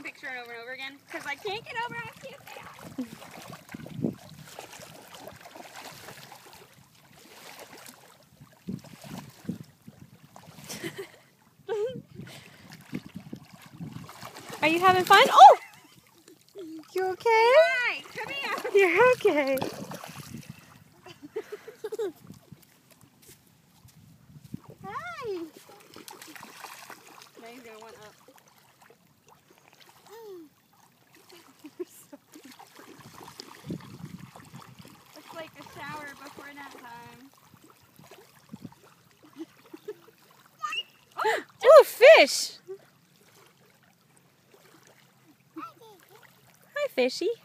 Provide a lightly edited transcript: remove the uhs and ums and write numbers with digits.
picture over and over again because I can't get over how cute they are. Are you having fun? Oh! You okay? Hi, come here. You're okay. Hi. Now he's gonna want up. It's like a shower before nap time. Oh, fish! Hi, fishy.